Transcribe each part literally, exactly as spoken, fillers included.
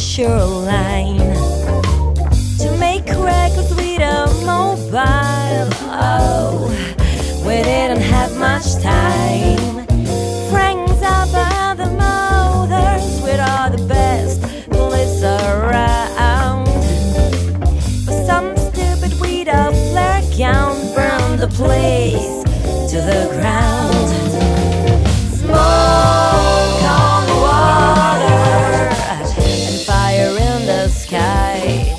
shoreline to make records with a mobile. Oh, we didn't have much time. Friends up at the motors with all the best police around. But some stupid with a flare gun burned the place to the ground. Smoke on the water and fire in the sky.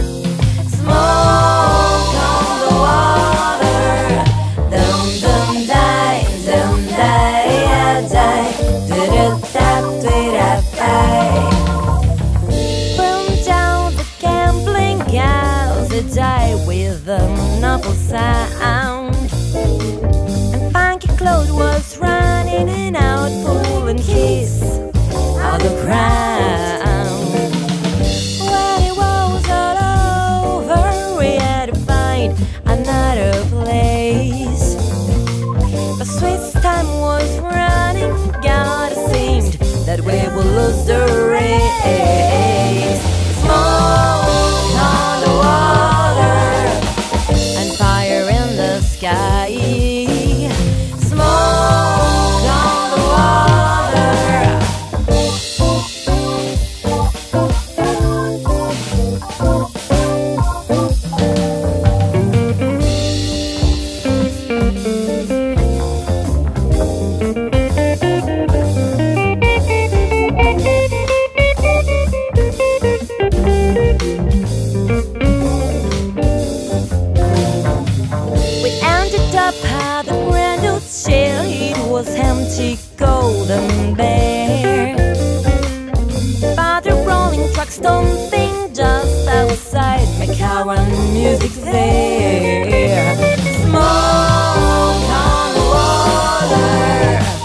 Smoke on the water, dum dum die, dum die, die, do do da do da die. Burn down the gambling house, they die with a novel sound. And Funky Cloud was running in out, pulling keys out the ground. When it was all over, we had to find another place. But Swiss time was running, God, it seemed that we would lose the race. Smoke on the water and fire in the sky. Smoke on the water. We ended up at the brand new jail. It was empty, Golden Bear. But the rolling trucks don't think just outside, make our music there. Smoke on the water